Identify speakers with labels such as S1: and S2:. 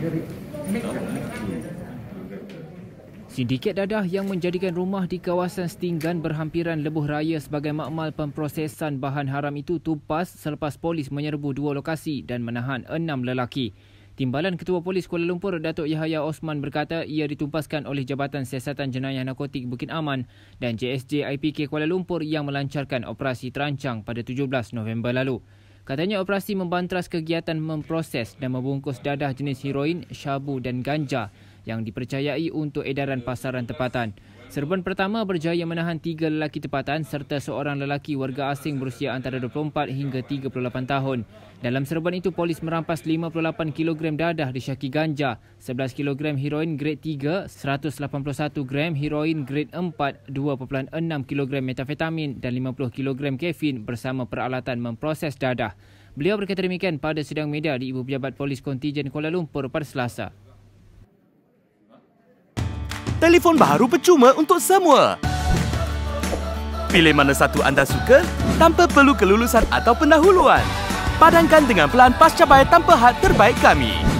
S1: Sindiket dadah yang menjadikan rumah di kawasan Stinggan berhampiran lebuh raya sebagai makmal pemprosesan bahan haram itu tumpas selepas polis menyerbu 2 lokasi dan menahan 6 lelaki. Timbalan Ketua Polis Kuala Lumpur, Datuk Yahya Osman berkata ia ditumpaskan oleh Jabatan Siasatan Jenayah Narkotik Bukit Aman dan JSJ IPK Kuala Lumpur yang melancarkan operasi terancang pada 17 November lalu. Katanya operasi membantras kegiatan memproses dan membungkus dadah jenis heroin, syabu dan ganja yang dipercayai untuk edaran pasaran tempatan. Serban pertama berjaya menahan 3 lelaki tempatan serta seorang lelaki warga asing berusia antara 24 hingga 38 tahun. Dalam serban itu, polis merampas 58 kg dadah disyaki ganja, 11 kg heroin grade 3, 181 gram heroin grade 4, 2.6 kg metafetamin dan 50 kg kefin bersama peralatan memproses dadah. Beliau berkata demikian pada sidang media di Ibu Pejabat Polis Kontijen Kuala Lumpur pada Selasa.
S2: Telefon baru percuma untuk semua. Pilih mana satu anda suka tanpa perlu kelulusan atau pendahuluan. Padankan dengan pelan pascabayar tanpa had terbaik kami.